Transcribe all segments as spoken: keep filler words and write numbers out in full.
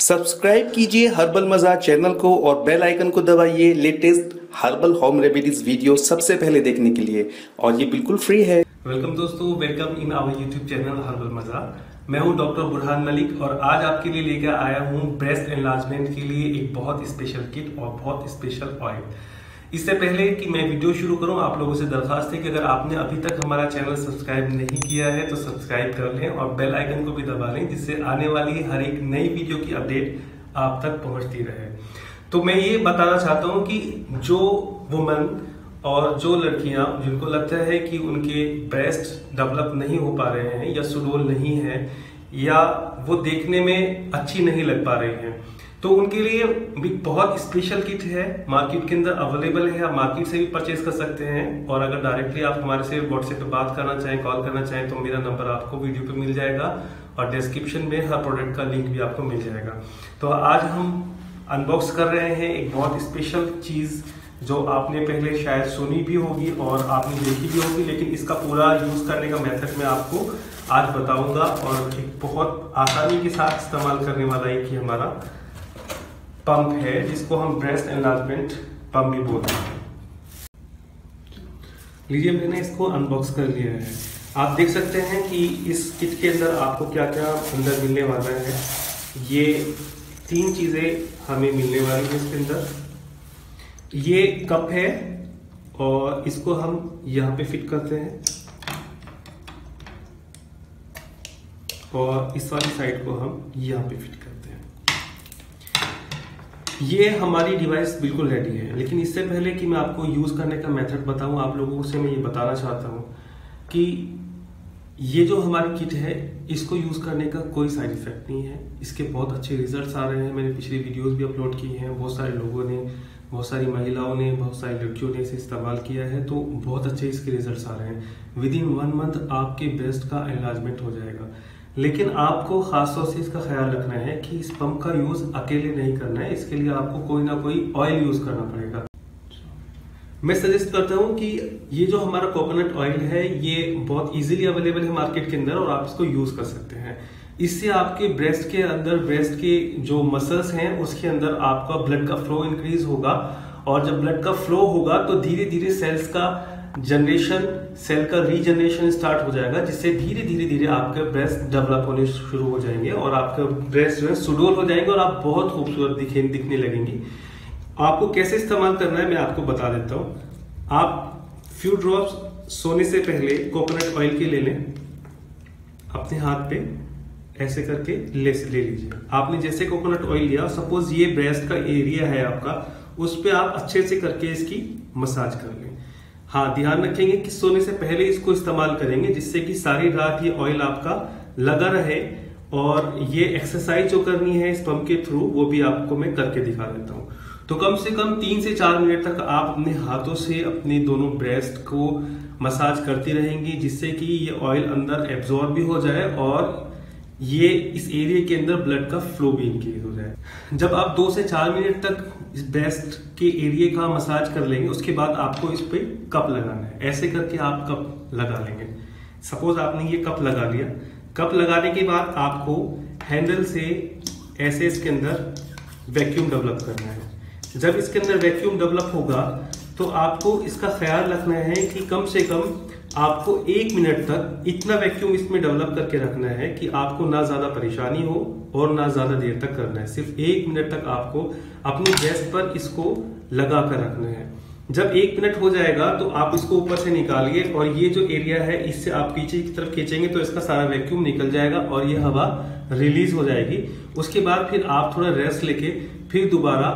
Subscribe कीजिए herbal मजा channel को और बेल आइकन को दबाइए latest herbal home remedies video सबसे पहले देखने के लिए, और ये बिल्कुल फ्री है। वेलकम दोस्तों, welcome in our YouTube channel herbal मजा। मैं हूं डॉक्टर बुरहान मलिक और आज आपके लिए लेकर आया हूं ब्रेस्ट एनलार्जमेंट के लिए एक बहुत स्पेशल किट और बहुत स्पेशल ऑयल। इससे पहले कि मैं वीडियो शुरू करूं, आप लोगों से दरखास्त है कि अगर आपने अभी तक हमारा चैनल सब्सक्राइब नहीं किया है तो सब्सक्राइब कर लें और बेल आइकन को भी दबा लें, जिससे आने वाली हर एक नई वीडियो की अपडेट आप तक पहुंचती रहे। तो मैं ये बताना चाहता हूं कि जो वुमन और जो लड़कियां जिनको लगता है कि उनके ब्रेस्ट डेवलप नहीं हो पा रहे हैं या सुडौल नहीं है या वो देखने में अच्छी नहीं लग पा रही हैं, तो उनके लिए भी बहुत स्पेशल किट है, मार्केट के अंदर अवेलेबल है। आप मार्केट से भी परचेज कर सकते हैं और अगर डायरेक्टली आप हमारे से व्हाट्सएप पे बात करना चाहें, कॉल करना चाहें तो मेरा नंबर आपको वीडियो पे मिल जाएगा और डिस्क्रिप्शन में हर प्रोडक्ट का लिंक भी आपको मिल जाएगा। तो आज हम अनबॉक्स कर रहे हैं एक बहुत स्पेशल चीज जो आपने पहले शायद सुनी भी होगी और आपने देखी भी होगी, लेकिन इसका पूरा यूज करने का मेथड मैं आपको आज बताऊंगा और एक बहुत आसानी के साथ इस्तेमाल करने वाला एक ही हमारा पंप है, जिसको हम ब्रेस्ट एनलार्जमेंट पंप भी बोलते हैं। लीजिए, मैंने इसको अनबॉक्स कर लिया है। आप देख सकते हैं कि इस किट के अंदर आपको क्या क्या अंदर मिलने वाला है। ये तीन चीजें हमें मिलने वाली है इसके अंदर। ये कप है और इसको हम यहाँ पे फिट करते हैं और इस वाली साइड को हम यहाँ पे फिट करते हैं। ये हमारी डिवाइस बिल्कुल रेडी है, लेकिन इससे पहले कि मैं आपको यूज करने का मेथड बताऊं, आप लोगों से मैं ये बताना चाहता हूं कि ये जो हमारी किट है इसको यूज करने का कोई साइड इफेक्ट नहीं है। इसके बहुत अच्छे रिजल्ट्स आ रहे हैं। मैंने पिछली वीडियोस भी अपलोड की हैं, बहुत सारे लोगों ने, बहुत सारी महिलाओं ने, बहुत सारी लड़कियों ने इसे इस्तेमाल किया है, तो बहुत अच्छे इसके रिजल्ट्स आ रहे हैं। विद इन वन मंथ आपके ब्रेस्ट का एनलार्जमेंट हो जाएगा। लेकिन आपको खासतौर से इसका ख्याल रखना है कि इस पंप का यूज अकेले नहीं करना है, इसके लिए आपको कोई ना कोई ऑयल यूज करना पड़ेगा। मैं सजेस्ट करता हूं कि ये जो हमारा कोकोनट ऑयल है ये बहुत इजीली अवेलेबल है मार्केट के अंदर और आप इसको यूज कर सकते हैं। इससे आपके ब्रेस्ट के अंदर, ब्रेस्ट के जो मसल्स हैं उसके अंदर आपका ब्लड का फ्लो इंक्रीज होगा और जब ब्लड का फ्लो होगा तो धीरे धीरे सेल्स का जनरेशन, सेल का रीजनरेशन स्टार्ट हो जाएगा, जिससे धीरे धीरे धीरे आपके ब्रेस्ट डेवलप होने शुरू हो जाएंगे और आपका ब्रेस्ट जो है सुडौल हो जाएंगे और आप बहुत खूबसूरत दिखे दिखने लगेंगी। आपको कैसे इस्तेमाल करना है मैं आपको बता देता हूं। आप फ्यू ड्रॉप्स सोने से पहले कोकोनट ऑयल के ले लें, अपने हाथ पे ऐसे करके ले ले लीजिए। आपने जैसे कोकोनट ऑयल लिया, सपोज ये ब्रेस्ट का एरिया है आपका, उस पे आप अच्छे से करके इसकी मसाज कर लें। हाँ, ध्यान रखेंगे कि सोने से पहले इसको इस्तेमाल करेंगे, जिससे कि सारी रात ये ऑयल आपका लगा रहे। और ये एक्सरसाइज जो करनी है इस पंप के थ्रू वो भी आपको मैं करके दिखा देता हूँ। तो कम से कम तीन से चार मिनट तक आप अपने हाथों से अपने दोनों ब्रेस्ट को मसाज करती रहेंगी, जिससे कि ये ऑयल अंदर एब्जॉर्ब भी हो जाए और ये इस एरिया के अंदर ब्लड का फ्लो भी इंक्रीज हो जाए। जब आप दो से चार मिनट तक इस ब्रेस्ट के एरिया का मसाज कर लेंगे, उसके बाद आपको इस पे कप लगाना है। ऐसे करके आप कप लगा लेंगे। सपोज आपने ये कप लगा लिया। कप लगाने के बाद आपको हैंडल से ऐसे इसके अंदर वैक्यूम डेवलप करना है। जब इसके अंदर वैक्यूम डेवलप होगा तो आपको इसका ख्याल रखना है कि कम से कम आपको एक मिनट तक इतना वैक्यूम इसमें डेवलप करके रखना है कि आपको ना ज्यादा परेशानी हो और ना ज्यादा देर तक करना है। सिर्फ एक मिनट तक आपको अपनी ब्रेस्ट पर इसको लगा कर रखना है। जब एक मिनट हो जाएगा तो आप इसको ऊपर से निकालिए और ये जो एरिया है इससे आप पीछे की तरफ खींचेंगे तो इसका सारा वैक्यूम निकल जाएगा और ये हवा रिलीज हो जाएगी। उसके बाद फिर आप थोड़ा रेस्ट लेके फिर दोबारा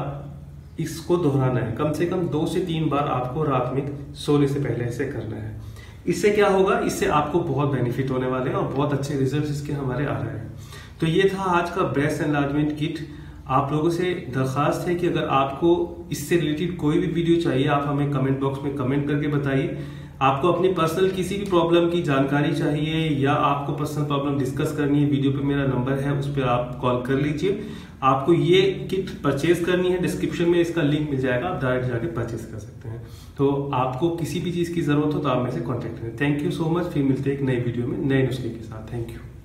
इसको दोहराना है। कम से कम दो से तीन बार आपको रात में सोने से पहले ऐसे करना है। इससे क्या होगा, इससे आपको बहुत बेनिफिट होने वाले हैं और बहुत अच्छे रिजल्ट्स इसके हमारे आ रहे हैं। तो ये था आज का ब्रेस्ट एनलार्जमेंट किट। आप लोगों से दरखास्त है कि अगर आपको इससे रिलेटेड कोई भी वीडियो चाहिए, आप हमें कमेंट बॉक्स में कमेंट करके बताइए। आपको अपनी पर्सनल किसी भी प्रॉब्लम की जानकारी चाहिए या आपको पर्सनल प्रॉब्लम डिस्कस करनी है, वीडियो पे मेरा नंबर है, उस पर आप कॉल कर लीजिए। आपको ये किट परचेज करनी है, डिस्क्रिप्शन में इसका लिंक मिल जाएगा, आप डायरेक्ट जाके परचेज कर सकते हैं। तो आपको किसी भी चीज की जरूरत हो तो आप मेरे से कॉन्टेक्ट करें। Thank you so much. फिर मिलते हैं एक नई वीडियो में नए नुस्खे के साथ। Thank you.